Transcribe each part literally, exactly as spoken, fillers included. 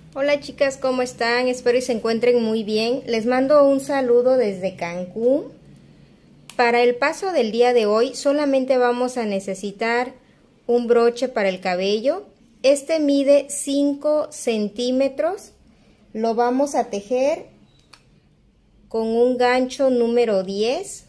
Hola chicas, ¿cómo están? Espero y se encuentren muy bien. Les mando un saludo desde Cancún. Para el paso del día de hoy solamente vamos a necesitar un broche para el cabello. Este mide cinco centímetros. Lo vamos a tejer con un gancho número diez.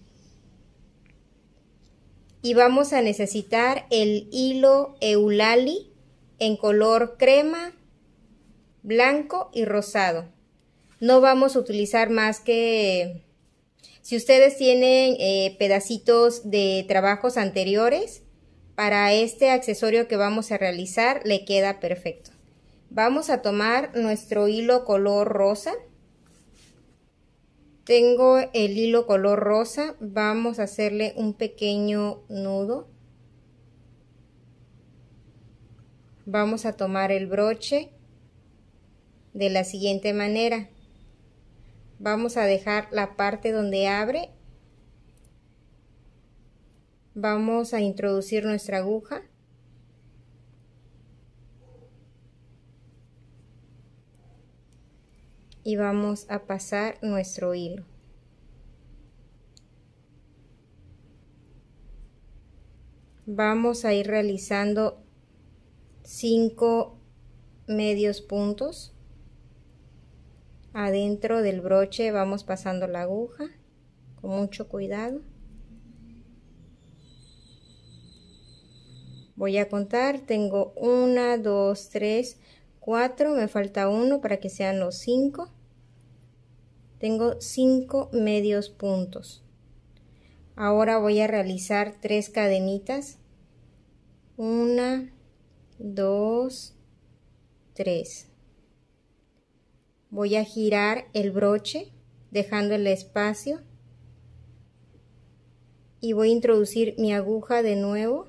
Y vamos a necesitar el hilo Eulali en color crema, blanco y rosado. No vamos a utilizar más que, si ustedes tienen eh, pedacitos de trabajos anteriores, para este accesorio que vamos a realizar le queda perfecto. Vamos a tomar nuestro hilo color rosa. Tengo el hilo color rosa, vamos a hacerle un pequeño nudo. Vamos a tomar el broche de la siguiente manera. Vamos a dejar la parte donde abre. Vamos a introducir nuestra aguja. Y vamos a pasar nuestro hilo. Vamos a ir realizando cinco medios puntos. Adentro del broche vamos pasando la aguja con mucho cuidado. Voy a contar, tengo una, dos, tres, cuatro, me falta uno para que sean los cinco. Tengo cinco medios puntos. Ahora voy a realizar tres cadenitas. Una, dos, tres. Voy a girar el broche dejando el espacio y voy a introducir mi aguja de nuevo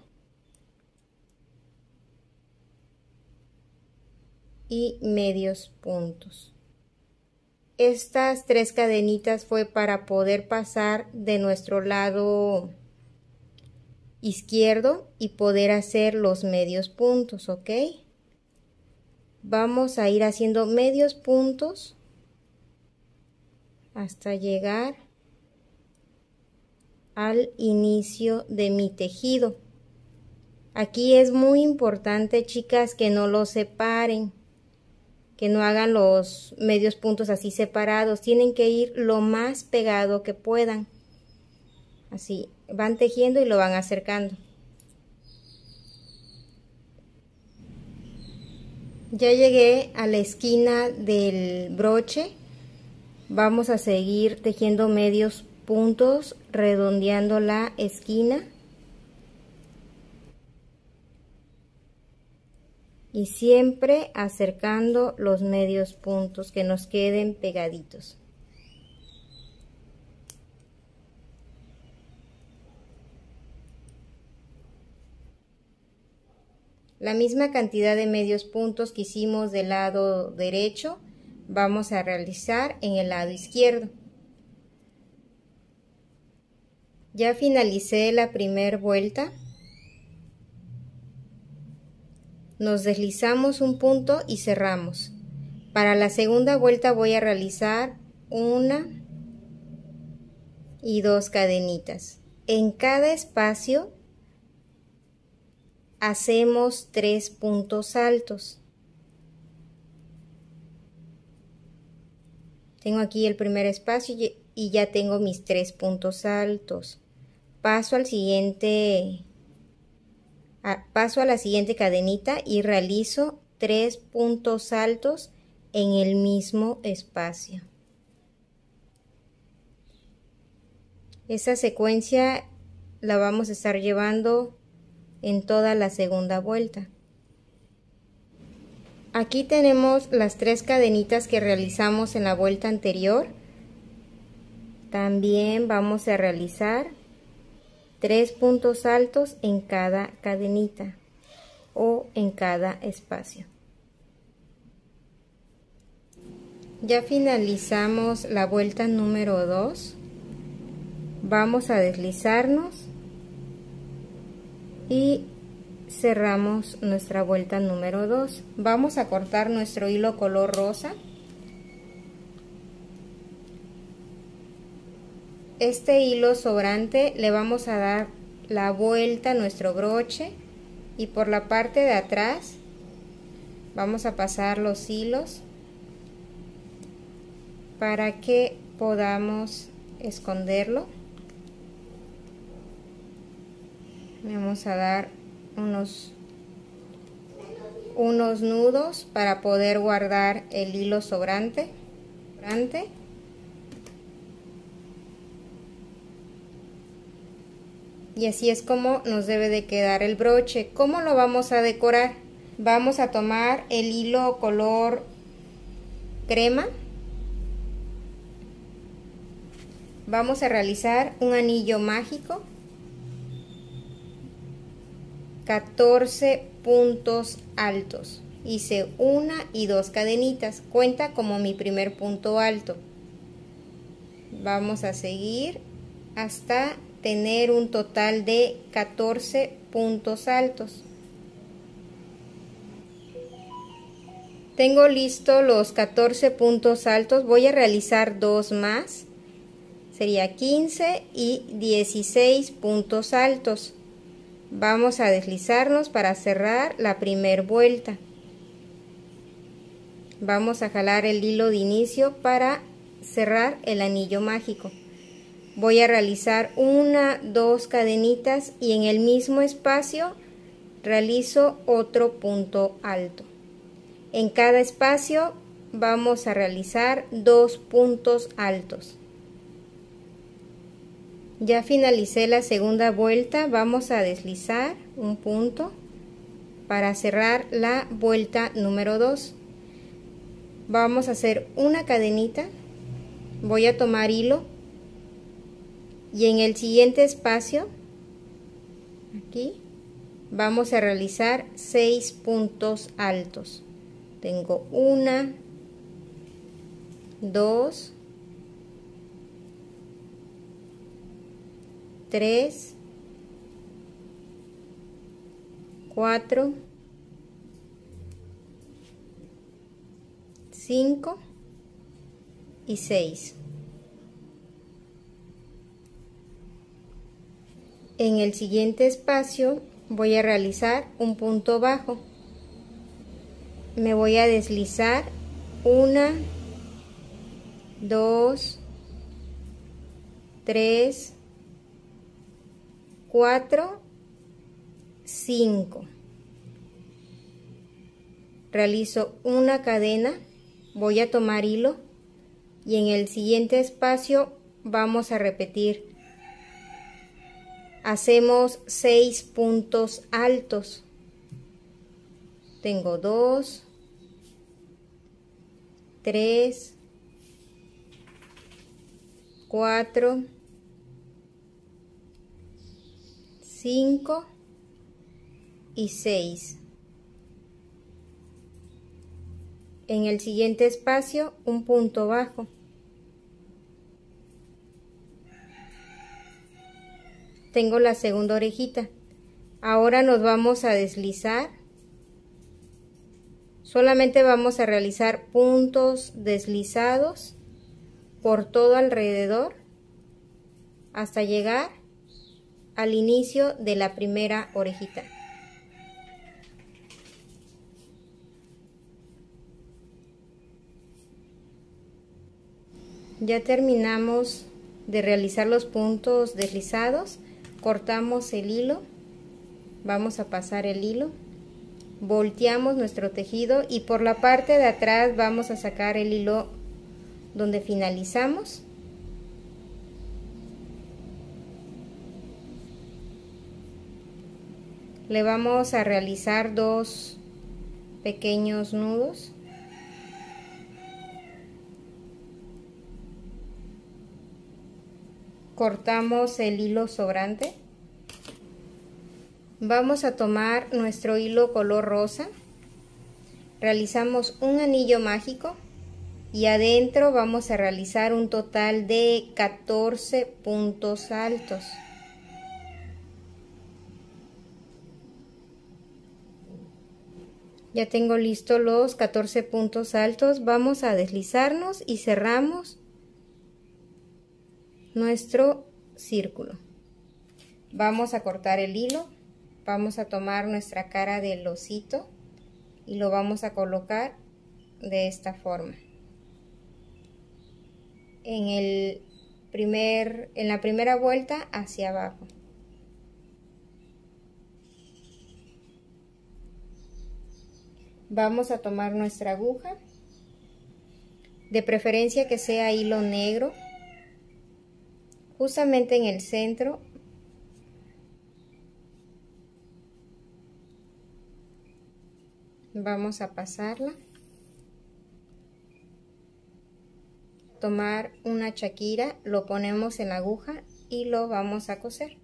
y medios puntos. Estas tres cadenitas fue para poder pasar de nuestro lado izquierdo y poder hacer los medios puntos, ¿ok? Vamos a ir haciendo medios puntos hasta llegar al inicio de mi tejido. Aquí es muy importante, chicas, que no los separen, que no hagan los medios puntos así separados. Tienen que ir lo más pegado que puedan. Así, van tejiendo y lo van acercando. Ya llegué a la esquina del broche. Vamos a seguir tejiendo medios puntos, redondeando la esquina. Y siempre acercando los medios puntos, que nos queden pegaditos. La misma cantidad de medios puntos que hicimos del lado derecho, vamos a realizar en el lado izquierdo. Ya finalicé la primera vuelta. Nos deslizamos un punto y cerramos. Para la segunda vuelta voy a realizar una y dos cadenitas. En cada espacio hacemos tres puntos altos. Tengo aquí el primer espacio y ya tengo mis tres puntos altos. Paso al siguiente, a, paso a la siguiente cadenita y realizo tres puntos altos en el mismo espacio. Esa secuencia la vamos a estar llevando en toda la segunda vuelta. Aquí tenemos las tres cadenitas que realizamos en la vuelta anterior. También vamos a realizar tres puntos altos en cada cadenita o en cada espacio. Ya finalizamos la vuelta número dos. Vamos a deslizarnos y cerramos nuestra vuelta número dos. Vamos a cortar nuestro hilo color rosa. Este hilo sobrante le vamos a dar la vuelta a nuestro broche y por la parte de atrás vamos a pasar los hilos para que podamos esconderlo. Vamos a dar unos unos nudos para poder guardar el hilo sobrante. sobrante. Y así es como nos debe de quedar el broche. ¿Cómo lo vamos a decorar? Vamos a tomar el hilo color crema. Vamos a realizar un anillo mágico. catorce puntos altos. Hice una y dos cadenitas. Cuenta como mi primer punto alto. Vamos a seguir hasta tener un total de catorce puntos altos. Tengo listo los catorce puntos altos. Voy a realizar dos más. Sería quince y dieciséis puntos altos. Vamos a deslizarnos para cerrar la primera vuelta. Vamos a jalar el hilo de inicio para cerrar el anillo mágico. Voy a realizar una, dos cadenitas y en el mismo espacio realizo otro punto alto. En cada espacio vamos a realizar dos puntos altos. Ya finalicé la segunda vuelta, vamos a deslizar un punto para cerrar la vuelta número dos. Vamos a hacer una cadenita, voy a tomar hilo y en el siguiente espacio, aquí, vamos a realizar seis puntos altos. Tengo una, dos, tres, cuatro, cinco y seis. En el siguiente espacio voy a realizar un punto bajo. Me voy a deslizar una, dos, tres, cuatro, cinco. Realizo una cadena, voy a tomar hilo y en el siguiente espacio vamos a repetir. Hacemos seis puntos altos. Tengo dos, tres, cuatro, cinco y seis. En el siguiente espacio un punto bajo. Tengo la segunda orejita. Ahora nos vamos a deslizar. Solamente vamos a realizar puntos deslizados por todo alrededor hasta llegar al inicio de la primera orejita. Ya terminamos de realizar los puntos deslizados. Cortamos el hilo, vamos a pasar el hilo, volteamos nuestro tejido y por la parte de atrás vamos a sacar el hilo donde finalizamos. Le vamos a realizar dos pequeños nudos. Cortamos el hilo sobrante. Vamos a tomar nuestro hilo color rosa. Realizamos un anillo mágico y adentro vamos a realizar un total de catorce puntos altos. Ya tengo listo los catorce puntos altos. Vamos a deslizarnos y cerramos nuestro círculo. Vamos a cortar el hilo. Vamos a tomar nuestra cara del osito y lo vamos a colocar de esta forma. En el primer, en la primera vuelta hacia abajo. Vamos a tomar nuestra aguja, de preferencia que sea hilo negro, justamente en el centro. Vamos a pasarla. Tomar una chaquira, lo ponemos en la aguja y lo vamos a coser.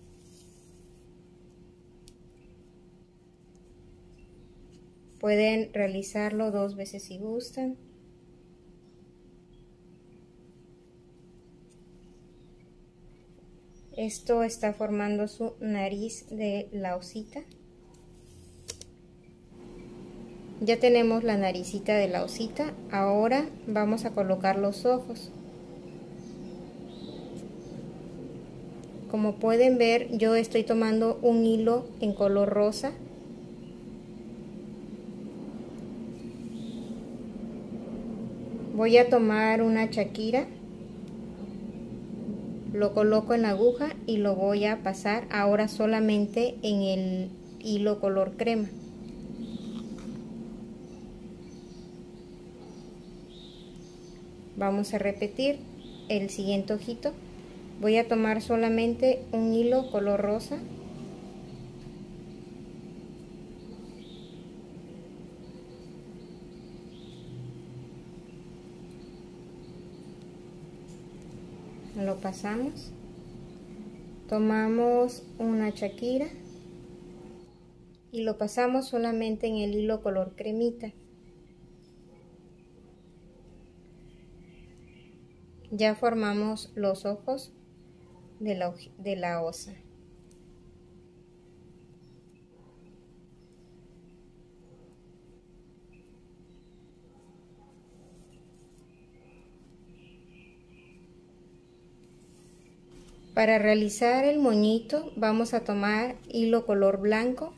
Pueden realizarlo dos veces si gustan. Esto está formando su nariz de la osita. Ya tenemos la naricita de la osita. Ahora vamos a colocar los ojos. Como pueden ver, yo estoy tomando un hilo en color rosa. Voy a tomar una chaquira, lo coloco en la aguja y lo voy a pasar ahora solamente en el hilo color crema. Vamos a repetir el siguiente ojito. Voy a tomar solamente un hilo color rosa. Lo pasamos, tomamos una chaquira y lo pasamos solamente en el hilo color cremita. Ya formamos los ojos de la, de la osa. Para realizar el moñito vamos a tomar hilo color blanco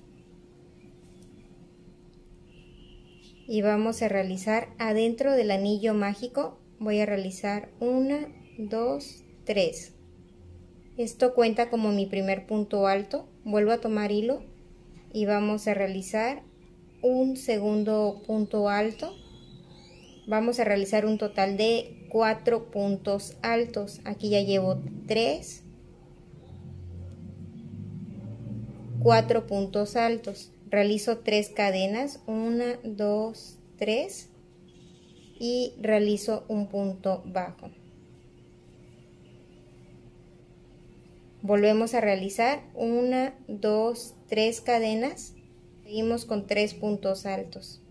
y vamos a realizar adentro del anillo mágico. Voy a realizar una, dos, tres. Esto cuenta como mi primer punto alto. Vuelvo a tomar hilo y vamos a realizar un segundo punto alto. Vamos a realizar un total de cuatro puntos altos. Aquí ya llevo tres. Cuatro puntos altos. Realizo tres cadenas, una, dos, tres y realizo un punto bajo. Volvemos a realizar una, dos, tres cadenas. Seguimos con tres puntos altos.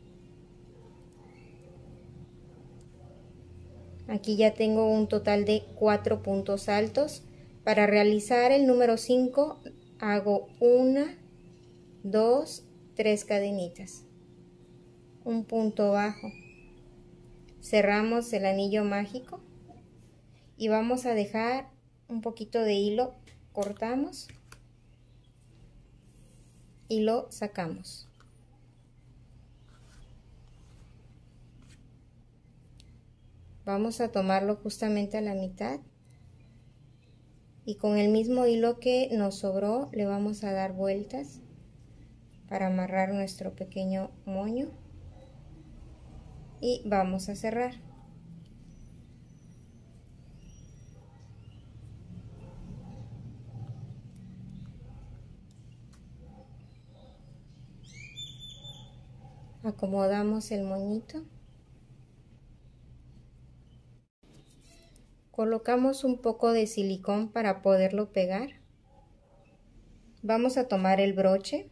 Aquí ya tengo un total de cuatro puntos altos. Para realizar el número cinco hago una, dos, tres cadenitas, un punto bajo, cerramos el anillo mágico y vamos a dejar un poquito de hilo, cortamos y lo sacamos. Vamos a tomarlo justamente a la mitad. Y con el mismo hilo que nos sobró le vamos a dar vueltas para amarrar nuestro pequeño moño y vamos a cerrar. Acomodamos el moñito. Colocamos un poco de silicón para poderlo pegar. Vamos a tomar el broche.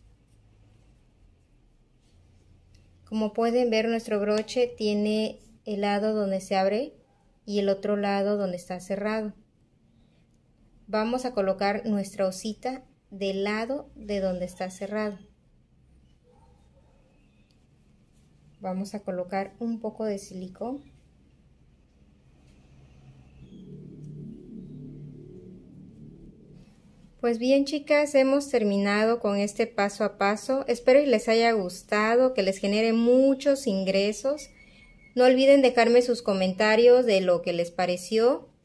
Como pueden ver, nuestro broche tiene el lado donde se abre y el otro lado donde está cerrado. Vamos a colocar nuestra osita del lado de donde está cerrado. Vamos a colocar un poco de silicón. Pues bien, chicas, hemos terminado con este paso a paso. Espero que les haya gustado, que les genere muchos ingresos. No olviden dejarme sus comentarios de lo que les pareció.